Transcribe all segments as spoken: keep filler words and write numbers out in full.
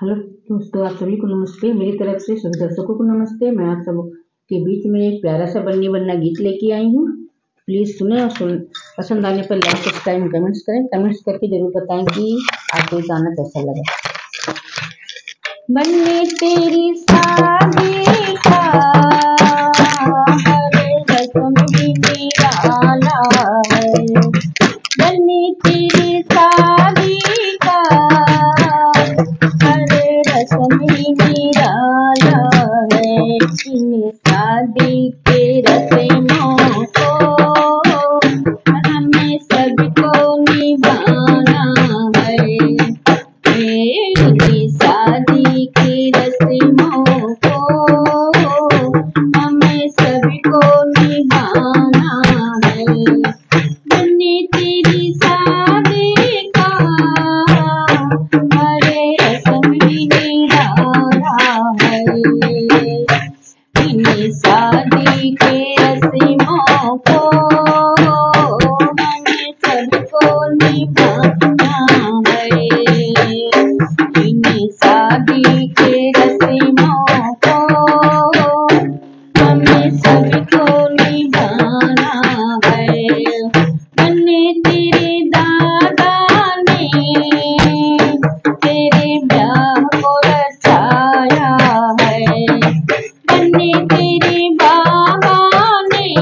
Hello दोस्तों, आप सभी को नमस्ते। मेरी तरफ से सभी दर्शकों को नमस्ते। मैं आप सब के बीच में एक प्यारा सा बन्नी बन्ना गीत लेके आई हूँ। प्लीज़ सुने और सुन पसंद आने पर लाइक सब्सक्राइब कमेंट्स करें। कमेंट्स करके जरूर बताएं कि आपको ये गाना कैसा लगा। बन्नी तेरी शादी का हर रस्म ही निराला है। बन्नी तेरी शादी का हर रस्म ही निराला है। इन शादी के रस्मों को हमें सबको निभाना है। इन शादी की रस्मों को हमें सबको निभाना है। बन्नी तेरी शादी का हरे रस्म ही निराला है। इन शादी के रस्मों को हमें सबको निभाना है। इन शादी के रस्मों को हमें सबको निभाना है। बन्नी तेरे दादा ने तेरे ब्याह को रचाया है। बन्नी तेरे बाबा ने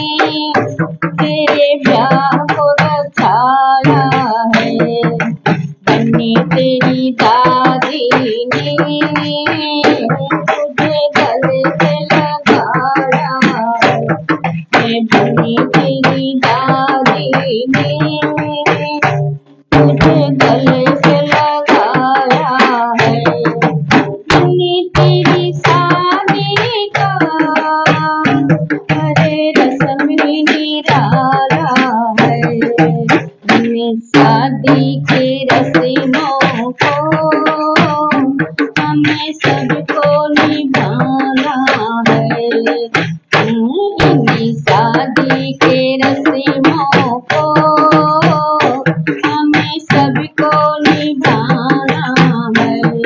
तेरे ब्याह को रचाया है। बन्नी तेरी दादी ने तुझे गले से लगाया है। बन्नी तेरी दादी ने तुझे गले से लगाया है। बन्नी तेरी शादी का हरे रस्म ही निराला है। बन्नी शादी के रस्मों को हमें सबको निभाना है। इन शादी के रस्मों को हमें सबको निभाना है।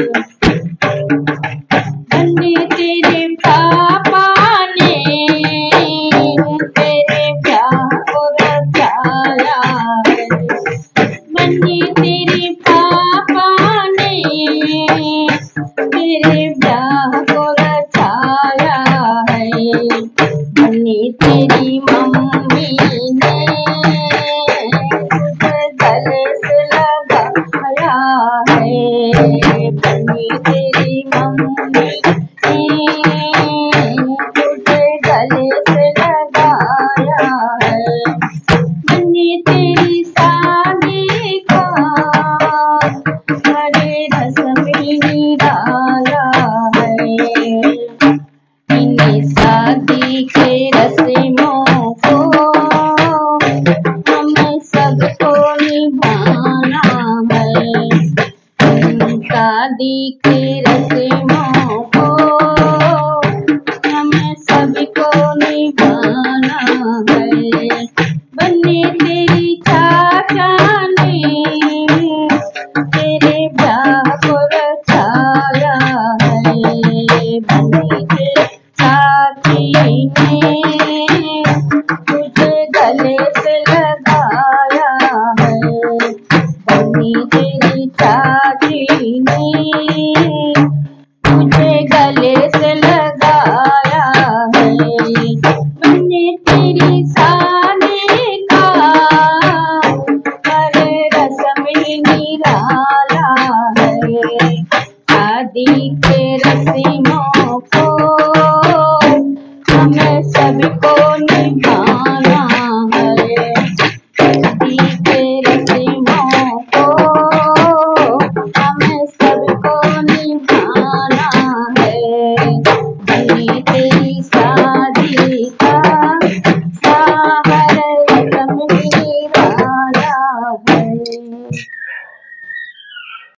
बन्नी तेरे पापा ने तेरे ब्याह को रचाया है। बन्नी तेरे पापा ने तेरे ब्याह को रचाया है। बन्नी तेरी मम्मी ने तुझे गले से लगाया है। बन्नी तेरी मम्मी ने तुझे गले से लगाया है। बन्नी तेरी शादी का हरे रस्म ही निराला है। इन शादी के रस्मों को हमें सबको निभाना है। इन शादी के रस्मों को हमें सबको निभाना है। बन्नी तेरी चाचा ने तेरे ब्याह को रचाया है। बन्नी तेरी चाची ने तुझे गले से लगाया है। बन्नी तेरी चाची ने तुझे गले से लगाया है। बन्नी तेरी शादी का हरे रस्म ही निराला है। शादी के रस्मों को हमें सबको निभाना